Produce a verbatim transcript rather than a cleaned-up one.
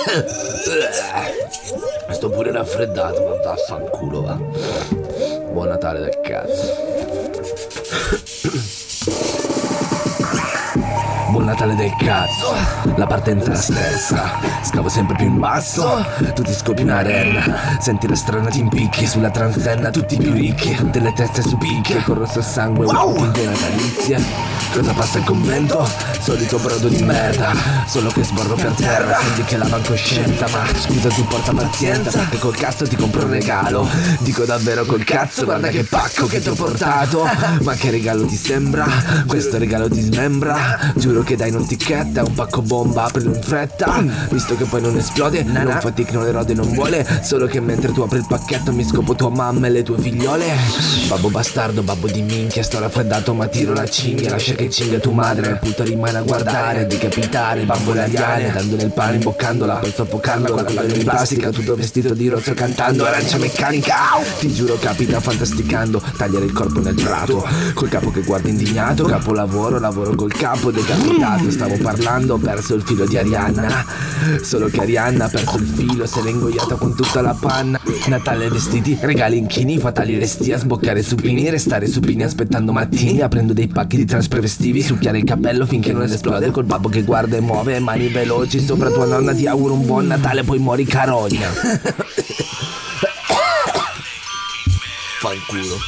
Sto pure raffreddato, ma vaffanculo va. Buon Natale del cazzo. Buon Natale del cazzo. La partenza è la stessa. Scavo sempre più in basso. Tu ti scopi una renna. Senti la strana ti impicchi. Sulla transenna tutti più ricchi. Delle teste su picche. Con rosso sangue. Wow, in natalizie. Cosa passa il convento? Solito brodo di merda. Solo che sborro per terra. Senti che lava coscienza. Ma scusa tu porta pazienza, perché col cazzo ti compro un regalo. Dico davvero col cazzo. Guarda che pacco che ti ho portato. Ma che regalo ti sembra? Questo regalo ti smembra. Giuro che dai non ti chetta. Un pacco bomba, aprilo in fretta. Visto che poi non esplode. Non fatti che non le rode non vuole. Solo che mentre tu apri il pacchetto mi scopo tua mamma e le tue figliole. Babbo bastardo, babbo di minchia. Sto raffreddato ma tiro la cinghia. Lascia che cinghia tua madre. La puta rimane a guardare, decapitare bambole ariane. Dandole il pane imboccandola, poi soffocarla con la di plastica. Tutto vestito di rosso cantando arancia meccanica. Ti giuro capita fantasticando. Tagliare il corpo nel prato. Col capo che guarda indignato. Capolavoro, lavoro col capo decapitato. Stavo parlando, ho perso il filo di Arianna. Solo che Arianna ha perso il filo. Se l'è ingoiata con tutta la panna. Natale vestiti, regali inchini. Fatali resti a sboccare supini. Restare supini aspettando mattini. Aprendo dei pacchi di transprevestivi. Succhiare il capello finché non esplode. Col babbo che guarda e muove mani veloci. Sopra tua nonna ti auguro un buon Natale. Poi muori carogna. Fanculo.